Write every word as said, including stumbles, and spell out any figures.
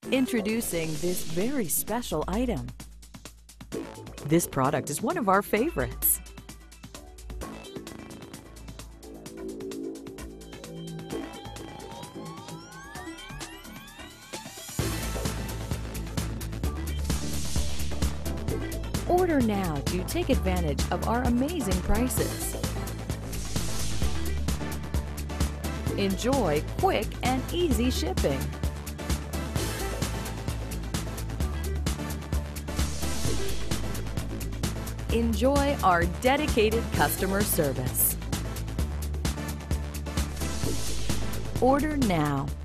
Introducing this very special item. This product is one of our favorites. Order now to take advantage of our amazing prices. Enjoy quick and easy shipping. Enjoy our dedicated customer service. Order now.